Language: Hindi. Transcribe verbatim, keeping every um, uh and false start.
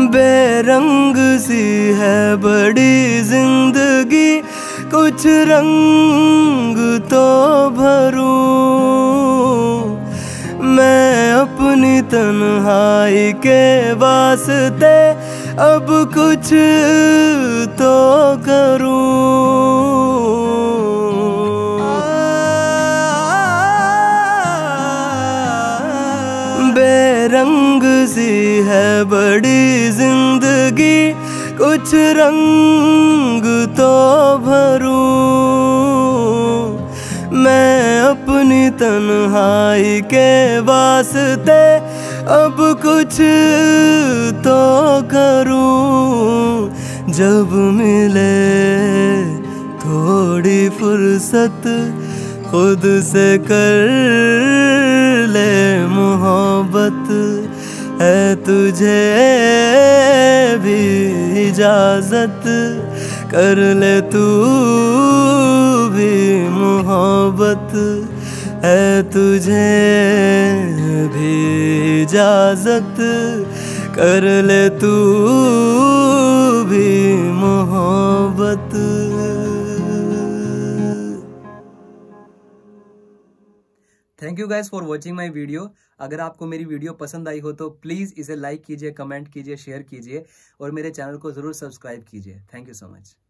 बेरंग सी है बड़ी जिंदगी, कुछ रंग तो भरूं मैं अपनी तन्हाई के वास्ते, अब कुछ तो करूं। बेरंग सी है बड़ी जिंदगी, कुछ रंग तो भरूं मैं अपनी तन्हाई के वास्ते, अब कुछ तो करूं। जब मिले थोड़ी फुर्सत, खुद से कर ले मोहब्बत, है तुझे भी इजाजत, कर ले तू भी मोहब्बत, है तुझे भी इजाजत, कर ले तू भी मोहब्बत। Thank you guys for watching my video. अगर आपको मेरी वीडियो पसंद आई हो तो प्लीज़ इसे लाइक कीजिए, कमेंट कीजिए, शेयर कीजिए और मेरे चैनल को ज़रूर सब्सक्राइब कीजिए। Thank you so much.